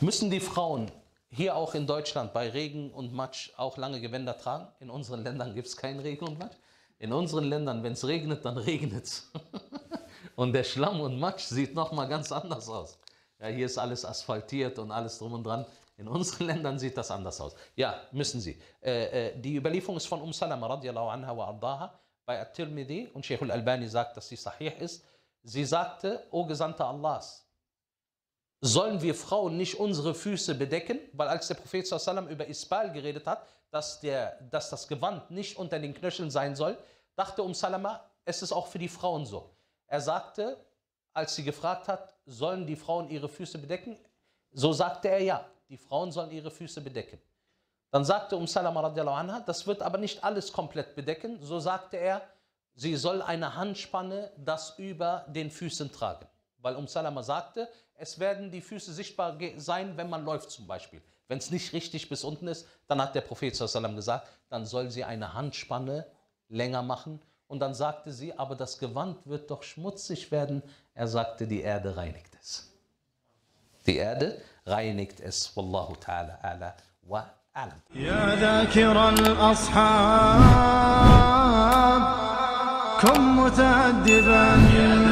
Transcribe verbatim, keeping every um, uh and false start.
Müssen die Frauen hier auch in Deutschland bei Regen und Matsch auch lange Gewänder tragen? In unseren Ländern gibt es keinen Regen und Matsch. In unseren Ländern, wenn es regnet, dann regnet es. Und der Schlamm und Matsch sieht nochmal ganz anders aus. Ja, hier ist alles asphaltiert und alles drum und dran. In unseren Ländern sieht das anders aus. Ja, müssen sie. Äh, äh, die Überlieferung ist von Umm Salama radiallahu anha wa ardaha bei At-Tirmidhi und Sheikh al-Albani sagt, dass sie sahih ist. Sie sagte, O Gesandter Allahs, sollen wir Frauen nicht unsere Füße bedecken? Weil als der Prophet sallallahu alaihi wasallam über Isbal geredet hat, dass, der, dass das Gewand nicht unter den Knöcheln sein soll, dachte Umm Salama, es ist auch für die Frauen so. Er sagte, als sie gefragt hat, sollen die Frauen ihre Füße bedecken? So sagte er ja, die Frauen sollen ihre Füße bedecken. Dann sagte Umm Salama radiallahu anha, das wird aber nicht alles komplett bedecken. So sagte er, sie soll eine Handspanne das über den Füßen tragen. Weil Umm Salama sagte, es werden die Füße sichtbar sein, wenn man läuft zum Beispiel. Wenn es nicht richtig bis unten ist, dann hat der Prophet sallallahu alaihi wasallam gesagt, dann soll sie eine Handspanne länger machen. Und dann sagte sie, aber das Gewand wird doch schmutzig werden. Er sagte, die Erde reinigt es. Die Erde reinigt es. Wallahu ta'ala ala wa alam. Ya dhakir al-ashab, kum muta'addiban